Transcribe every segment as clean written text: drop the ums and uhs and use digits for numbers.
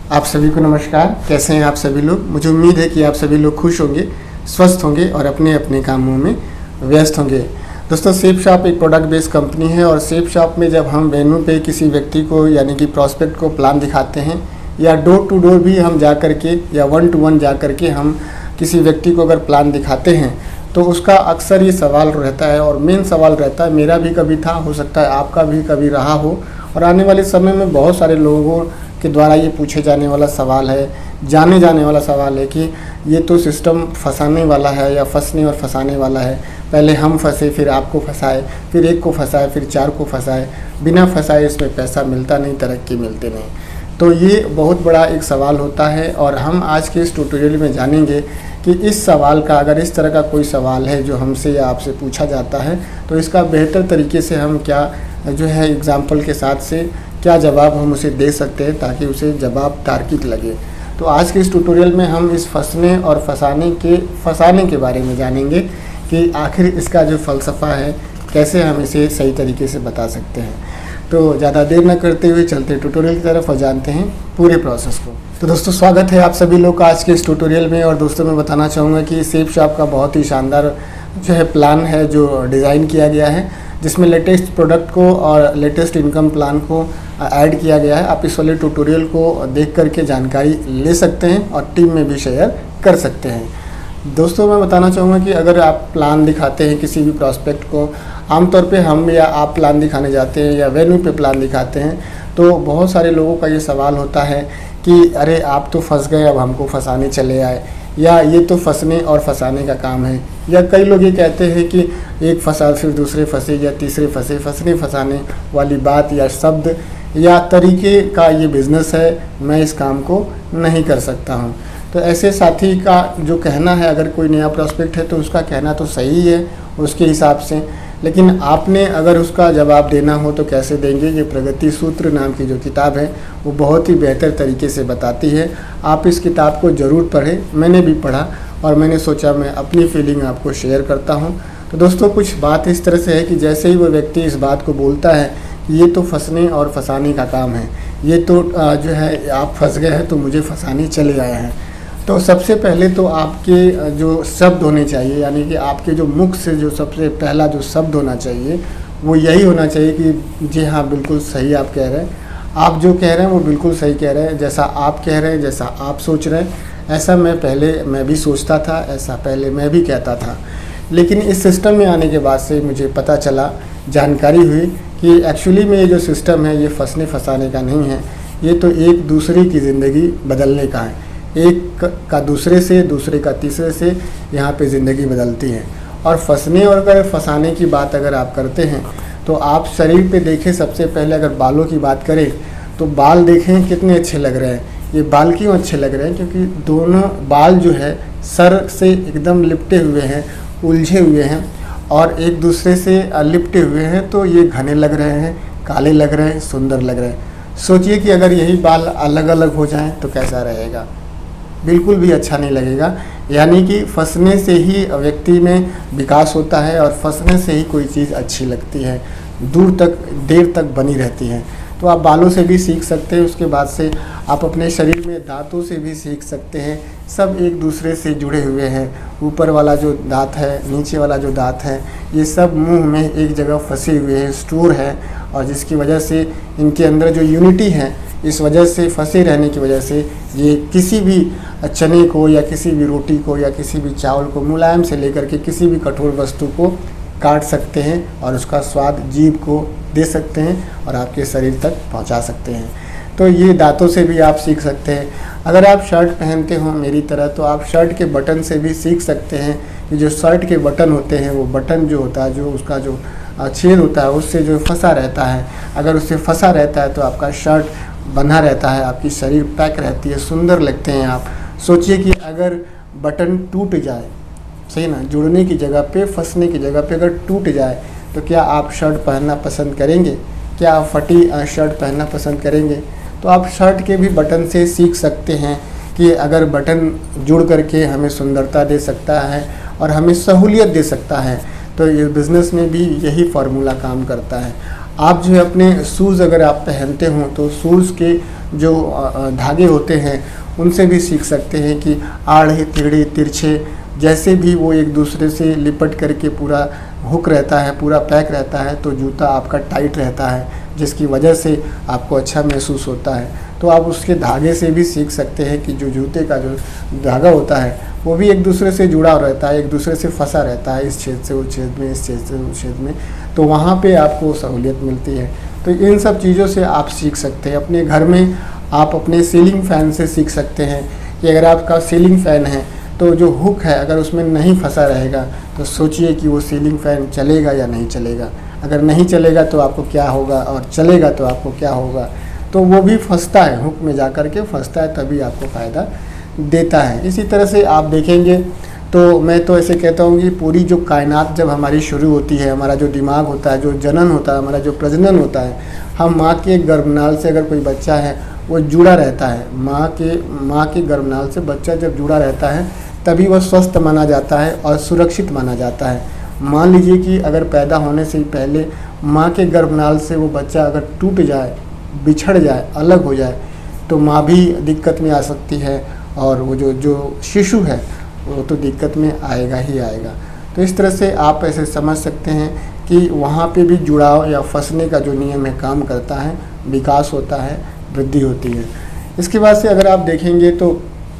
आप सभी को नमस्कार। कैसे हैं आप सभी लोग? मुझे उम्मीद है कि आप सभी लोग खुश होंगे, स्वस्थ होंगे और अपने अपने कामों में व्यस्त होंगे। दोस्तों, सेफ शॉप एक प्रोडक्ट बेस्ड कंपनी है और सेफ शॉप में जब हम वेन्यू पे किसी व्यक्ति को यानी कि प्रॉस्पेक्ट को प्लान दिखाते हैं या डोर टू डोर भी हम जा कर के या 1 to 1 जा कर के हम किसी व्यक्ति को अगर प्लान दिखाते हैं तो उसका अक्सर ये सवाल रहता है और मेन सवाल रहता है, मेरा भी कभी था, हो सकता है आपका भी कभी रहा हो और आने वाले समय में बहुत सारे लोगों के द्वारा ये पूछे जाने वाला सवाल है, जाने जाने वाला सवाल है कि ये तो सिस्टम फंसाने वाला है या फंसने और फंसाने वाला है। पहले हम फंसे, फिर आपको फंसाए, फिर एक को फंसाए, फिर 4 को फंसाए, बिना फंसाए इसमें पैसा मिलता नहीं, तरक्की मिलती नहीं। तो ये बहुत बड़ा एक सवाल होता है और हम आज के इस ट्यूटोरियल में जानेंगे कि इस सवाल का, अगर इस तरह का कोई सवाल है जो हमसे या आपसे पूछा जाता है तो इसका बेहतर तरीके से हम क्या जो है एग्जाम्पल के साथ से क्या जवाब हम उसे दे सकते हैं ताकि उसे जवाब तार्किक लगे। तो आज के इस ट्यूटोरियल में हम इस फंसने और फंसाने के बारे में जानेंगे कि आखिर इसका जो फ़लसफ़ा है कैसे हम इसे सही तरीके से बता सकते हैं। तो ज़्यादा देर न करते हुए चलते ट्यूटोरियल की तरफ और जानते हैं पूरे प्रोसेस को। तो दोस्तों, स्वागत है आप सभी लोग का आज के इस ट्यूटोरियल में। और दोस्तों, मैं बताना चाहूँगा कि सेफ शॉप का बहुत ही शानदार जो है प्लान है जो डिज़ाइन किया गया है, जिसमें लेटेस्ट प्रोडक्ट को और लेटेस्ट इनकम प्लान को ऐड किया गया है। आप इस वाले ट्यूटोरियल को देख करके जानकारी ले सकते हैं और टीम में भी शेयर कर सकते हैं। दोस्तों, मैं बताना चाहूँगा कि अगर आप प्लान दिखाते हैं किसी भी प्रॉस्पेक्ट को, आमतौर पे हम या आप प्लान दिखाने जाते हैं या वेन्यू पे प्लान दिखाते हैं तो बहुत सारे लोगों का ये सवाल होता है कि अरे आप तो फंस गए, अब हमको फंसाने चले आए, या ये तो फंसने और फंसाने का काम है। या कई लोग ये कहते हैं कि एक फंसा फिर दूसरे फंसे या तीसरे फंसे। फंसने फंसाने वाली बात या शब्द या तरीके का ये बिज़नेस है, मैं इस काम को नहीं कर सकता हूँ। तो ऐसे साथी का जो कहना है, अगर कोई नया प्रॉस्पेक्ट है तो उसका कहना तो सही है उसके हिसाब से, लेकिन आपने अगर उसका जवाब देना हो तो कैसे देंगे। ये प्रगति सूत्र नाम की जो किताब है वो बहुत ही बेहतर तरीके से बताती है। आप इस किताब को ज़रूर पढ़ें। मैंने भी पढ़ा और मैंने सोचा मैं अपनी फीलिंग आपको शेयर करता हूँ। तो दोस्तों, कुछ बात इस तरह से है कि जैसे ही वो व्यक्ति इस बात को बोलता है कि ये तो फंसने और फंसाने का काम है, ये तो जो है आप फंस गए हैं तो मुझे फंसाने चले आए हैं, तो सबसे पहले तो आपके जो शब्द होने चाहिए, यानी कि आपके जो मुख से जो सबसे पहला जो शब्द होना चाहिए वो यही होना चाहिए कि जी हाँ, बिल्कुल सही आप कह रहे हैं, आप जो कह रहे हैं वो बिल्कुल सही कह रहे हैं, जैसा आप कह रहे हैं, जैसा आप सोच रहे हैं, ऐसा मैं भी सोचता था, ऐसा पहले मैं भी कहता था। लेकिन इस सिस्टम में आने के बाद से मुझे पता चला, जानकारी हुई कि एक्चुअली में ये जो सिस्टम है ये फंसने फंसाने का नहीं है, ये तो एक दूसरे की ज़िंदगी बदलने का है। एक का दूसरे से, दूसरे का तीसरे से यहाँ पे ज़िंदगी बदलती है। और फंसने और अगर फंसाने की बात अगर आप करते हैं तो आप शरीर पे देखें, सबसे पहले अगर बालों की बात करें तो बाल देखें कितने अच्छे लग रहे हैं। ये बाल क्यों अच्छे लग रहे हैं? क्योंकि दोनों बाल जो है सर से एकदम लिपटे हुए हैं, उलझे हुए हैं और एक दूसरे से लिपटे हुए हैं, तो ये घने लग रहे हैं, काले लग रहे हैं, सुंदर लग रहे हैं। सोचिए कि अगर यही बाल अलग अलग हो जाएं तो कैसा रहेगा? बिल्कुल भी अच्छा नहीं लगेगा। यानी कि फंसने से ही व्यक्ति में विकास होता है और फंसने से ही कोई चीज़ अच्छी लगती है, दूर तक देर तक बनी रहती है। तो आप बालों से भी सीख सकते हैं, उसके बाद से आप अपने शरीर में दांतों से भी सीख सकते हैं। सब एक दूसरे से जुड़े हुए हैं। ऊपर वाला जो दांत है, नीचे वाला जो दांत है, ये सब मुंह में एक जगह फंसे हुए हैं, स्टोर है, और जिसकी वजह से इनके अंदर जो यूनिटी है, इस वजह से फंसे रहने की वजह से ये किसी भी चने को या किसी भी रोटी को या किसी भी चावल को मुलायम से लेकर के किसी भी कठोर वस्तु को काट सकते हैं और उसका स्वाद जीभ को दे सकते हैं और आपके शरीर तक पहुंचा सकते हैं। तो ये दांतों से भी आप सीख सकते हैं। अगर आप शर्ट पहनते हो मेरी तरह तो आप शर्ट के बटन से भी सीख सकते हैं कि जो शर्ट के बटन होते हैं वो बटन जो होता है, जो उसका जो छेद होता है उससे जो फंसा रहता है, अगर उससे फंसा रहता है तो आपका शर्ट बंधा रहता है, आपकी शरीर पैक रहती है, सुंदर लगते हैं आप। सोचिए कि अगर बटन टूट जाए, सही ना, जुड़ने की जगह पे, फंसने की जगह पे अगर टूट जाए तो क्या आप शर्ट पहनना पसंद करेंगे? क्या आप फटी शर्ट पहनना पसंद करेंगे? तो आप शर्ट के भी बटन से सीख सकते हैं कि अगर बटन जुड़ करके हमें सुंदरता दे सकता है और हमें सहूलियत दे सकता है, तो ये बिज़नेस में भी यही फार्मूला काम करता है। आप जो है अपने शूज़ अगर आप पहनते हो तो शूज़ के जो धागे होते हैं उनसे भी सीख सकते हैं कि आड़े टेढ़े तिरछे जैसे भी वो एक दूसरे से लिपट करके पूरा हुक रहता है, पूरा पैक रहता है, तो जूता आपका टाइट रहता है, जिसकी वजह से आपको अच्छा महसूस होता है। तो आप उसके धागे से भी सीख सकते हैं कि जो जूते का जो धागा होता है वो भी एक दूसरे से जुड़ा रहता है, एक दूसरे से फंसा रहता है, इस छेद से उस छेद में, इस छेद से उस छेद में, तो वहाँ पे आपको सहूलियत मिलती है। तो इन सब चीज़ों से आप सीख सकते हैं। अपने घर में आप अपने सीलिंग फ़ैन से सीख सकते हैं कि अगर आपका सीलिंग फ़ैन है तो जो हुक है अगर उसमें नहीं फंसा रहेगा तो सोचिए कि वो सीलिंग फ़ैन चलेगा या नहीं चलेगा। अगर नहीं चलेगा तो आपको क्या होगा, और चलेगा तो आपको क्या होगा। तो वो भी फंसता है, हुक में जा कर के फंसता है, तभी आपको फ़ायदा देता है। इसी तरह से आप देखेंगे तो मैं तो ऐसे कहता हूँ कि पूरी जो कायनात जब हमारी शुरू होती है, हमारा जो दिमाग होता है, जो जनन होता है, हमारा जो प्रजनन होता है, हम माँ के गर्भनाल से अगर कोई बच्चा है वो जुड़ा रहता है, माँ के गर्भनाल से बच्चा जब जुड़ा रहता है तभी वह स्वस्थ माना जाता है और सुरक्षित माना जाता है। मान लीजिए कि अगर पैदा होने से ही पहले माँ के गर्भनाल से वो बच्चा अगर टूट जाए, बिछड़ जाए, अलग हो जाए, तो माँ भी दिक्कत में आ सकती है और वो जो शिशु है वो तो दिक्कत में आएगा ही आएगा। तो इस तरह से आप ऐसे समझ सकते हैं कि वहाँ पे भी जुड़ाव या फंसने का जो नियम है काम करता है, विकास होता है, वृद्धि होती है। इसके बाद से अगर आप देखेंगे तो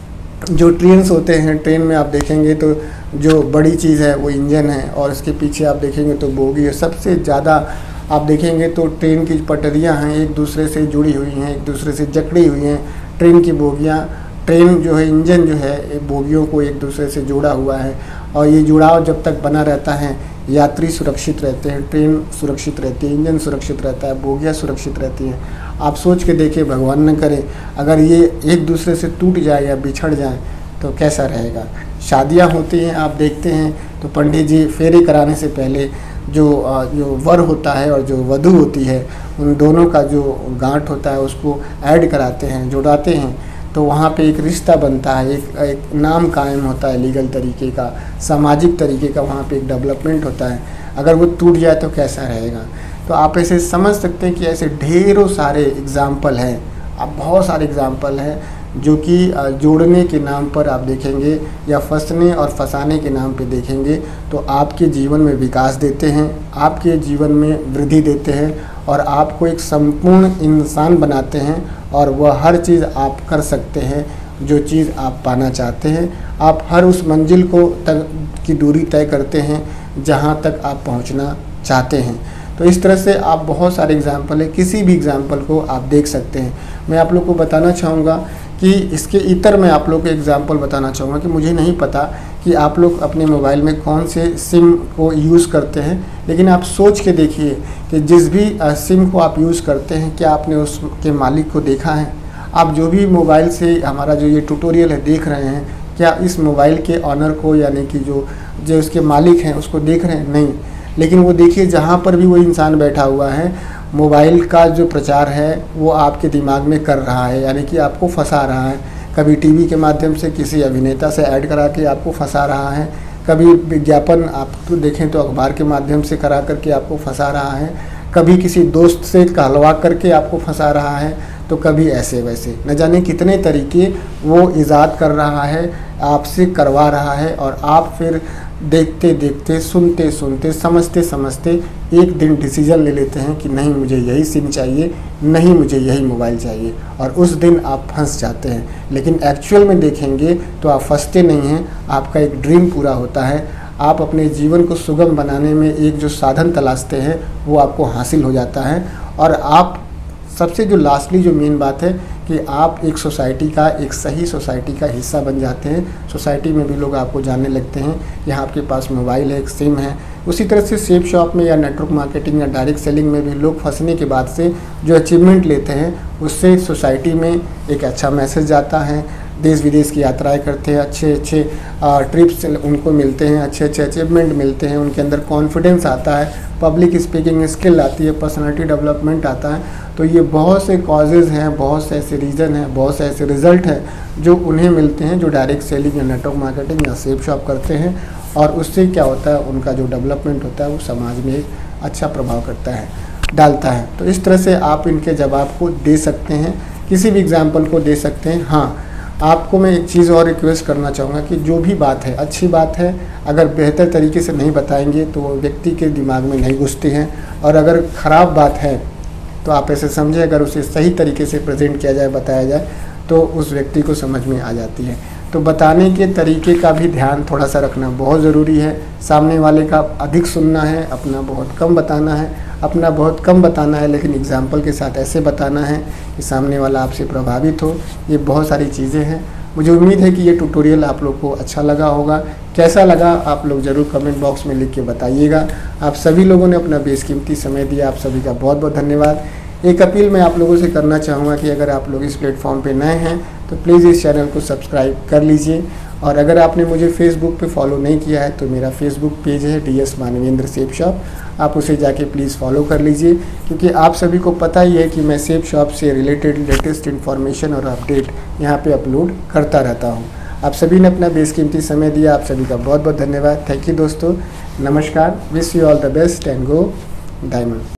जो ट्रेन्स होते हैं, ट्रेन में आप देखेंगे तो जो बड़ी चीज़ है वो इंजन है, और इसके पीछे आप देखेंगे तो बोगी है। सबसे ज़्यादा आप देखेंगे तो ट्रेन की पटरियां हैं एक दूसरे से जुड़ी हुई हैं, एक दूसरे से जकड़ी हुई हैं। ट्रेन की बोगियां, ट्रेन जो है, इंजन जो है, बोगियों को एक दूसरे से जुड़ा हुआ है, और ये जुड़ाव जब तक बना रहता है यात्री सुरक्षित रहते हैं, ट्रेन सुरक्षित रहती है, इंजन सुरक्षित रहता है, बोगियाँ सुरक्षित रहती हैं। आप सोच के देखिए, भगवान न करे अगर ये एक दूसरे से टूट जाए या बिछड़ जाए तो कैसा रहेगा। शादियां होती हैं, आप देखते हैं तो पंडित जी फेरे कराने से पहले जो वर होता है और जो वधू होती है उन दोनों का जो गांठ होता है उसको ऐड कराते हैं, जोड़ाते हैं, तो वहाँ पे एक रिश्ता बनता है, एक नाम कायम होता है, लीगल तरीके का, सामाजिक तरीके का वहाँ पे एक डेवलपमेंट होता है। अगर वो टूट जाए तो कैसा रहेगा। तो आप ऐसे समझ सकते हैं कि ऐसे ढेरों सारे एग्ज़ाम्पल हैं, अब बहुत सारे एग्ज़ाम्पल हैं जो कि जोड़ने के नाम पर आप देखेंगे या फंसने और फंसाने के नाम पे देखेंगे तो आपके जीवन में विकास देते हैं, आपके जीवन में वृद्धि देते हैं और आपको एक संपूर्ण इंसान बनाते हैं, और वह हर चीज़ आप कर सकते हैं जो चीज़ आप पाना चाहते हैं। आप हर उस मंजिल को तक की दूरी तय करते हैं जहां तक आप पहुंचना चाहते हैं। तो इस तरह से आप बहुत सारे एग्जाम्पल है, किसी भी एग्जाम्पल को आप देख सकते हैं। मैं आप लोग को बताना चाहूँगा कि इसके इतर मैं आप लोग को एग्जाम्पल बताना चाहूँगा कि मुझे नहीं पता कि आप लोग अपने मोबाइल में कौन से सिम को यूज़ करते हैं, लेकिन आप सोच के देखिए कि जिस भी सिम को आप यूज़ करते हैं क्या आपने उसके मालिक को देखा है। आप जो भी मोबाइल से हमारा जो ये ट्यूटोरियल है देख रहे हैं, क्या इस मोबाइल के ऑनर को यानी कि जो उसके मालिक हैं उसको देख रहे हैं? नहीं। लेकिन वो देखिए जहाँ पर भी वो इंसान बैठा हुआ है, मोबाइल का जो प्रचार है वो आपके दिमाग में कर रहा है, यानी कि आपको फंसा रहा है। कभी टीवी के माध्यम से किसी अभिनेता से ऐड करा के आपको फंसा रहा है, कभी विज्ञापन आप तो देखें तो अखबार के माध्यम से करा करके आपको फंसा रहा है, कभी किसी दोस्त से कहलवा करके आपको फंसा रहा है, तो कभी ऐसे वैसे न जाने कितने तरीके वो ईजाद कर रहा है, आपसे करवा रहा है, और आप फिर देखते देखते, सुनते सुनते, समझते समझते एक दिन डिसीजन ले लेते हैं कि नहीं मुझे यही सिम चाहिए, नहीं मुझे यही मोबाइल चाहिए, और उस दिन आप फंस जाते हैं। लेकिन एक्चुअल में देखेंगे तो आप फंसते नहीं हैं, आपका एक ड्रीम पूरा होता है। आप अपने जीवन को सुगम बनाने में एक जो साधन तलाशते हैं वो आपको हासिल हो जाता है, और आप सबसे जो लास्टली जो मेन बात है कि आप एक सोसाइटी का, एक सही सोसाइटी का हिस्सा बन जाते हैं। सोसाइटी में भी लोग आपको जानने लगते हैं, यहाँ आपके पास मोबाइल है, एक सिम है। उसी तरह से सेफ शॉप में या नेटवर्क मार्केटिंग या डायरेक्ट सेलिंग में भी लोग फंसने के बाद से जो अचीवमेंट लेते हैं उससे सोसाइटी में एक अच्छा मैसेज जाता है, देश विदेश की यात्राएं करते हैं, अच्छे ट्रिप्स उनको मिलते हैं, अच्छे अचीवमेंट मिलते हैं, उनके अंदर कॉन्फिडेंस आता है, पब्लिक स्पीकिंग स्किल आती है, पर्सनालिटी डेवलपमेंट आता है। तो ये बहुत से कॉजेज़ हैं, बहुत से ऐसे रीज़न हैं, बहुत से ऐसे रिज़ल्ट हैं जो उन्हें मिलते हैं जो डायरेक्ट सेलिंग या नेटवर्क मार्केटिंग या सेफ शॉप करते हैं, और उससे क्या होता है, उनका जो डेवलपमेंट होता है वो समाज में एक अच्छा प्रभाव करता है। डालता है। तो इस तरह से आप इनके जवाब को दे सकते हैं, किसी भी एग्जाम्पल को दे सकते हैं। हाँ, आपको मैं एक चीज़ और रिक्वेस्ट करना चाहूँगा कि जो भी बात है, अच्छी बात है, अगर बेहतर तरीके से नहीं बताएंगे तो वो व्यक्ति के दिमाग में नहीं घुसती हैं, और अगर ख़राब बात है तो आप ऐसे समझें, अगर उसे सही तरीके से प्रेजेंट किया जाए, बताया जाए, तो उस व्यक्ति को समझ में आ जाती है। तो बताने के तरीके का भी ध्यान थोड़ा सा रखना बहुत ज़रूरी है। सामने वाले का अधिक सुनना है, अपना बहुत कम बताना है, अपना बहुत कम बताना है, लेकिन एग्जाम्पल के साथ ऐसे बताना है कि सामने वाला आपसे प्रभावित हो। ये बहुत सारी चीज़ें हैं। मुझे उम्मीद है कि ये ट्यूटोरियल आप लोग को अच्छा लगा होगा। कैसा लगा आप लोग ज़रूर कमेंट बॉक्स में लिख के बताइएगा। आप सभी लोगों ने अपना बेशकीमती समय दिया, आप सभी का बहुत बहुत धन्यवाद। एक अपील मैं आप लोगों से करना चाहूँगा कि अगर आप लोग इस प्लेटफॉर्म पे नए हैं तो प्लीज़ इस चैनल को सब्सक्राइब कर लीजिए, और अगर आपने मुझे फेसबुक पे फॉलो नहीं किया है तो मेरा फेसबुक पेज है DS मानवेंद्र सेप शॉप, आप उसे जाके प्लीज़ फॉलो कर लीजिए, क्योंकि आप सभी को पता ही है कि मैं सेप शॉप से रिलेटेड लेटेस्ट इन्फॉर्मेशन और अपडेट यहाँ पे अपलोड करता रहता हूँ। आप सभी ने अपना बेशकीमती समय दिया, आप सभी का बहुत बहुत धन्यवाद। थैंक यू दोस्तों, नमस्कार, wish you all the best and go diamond.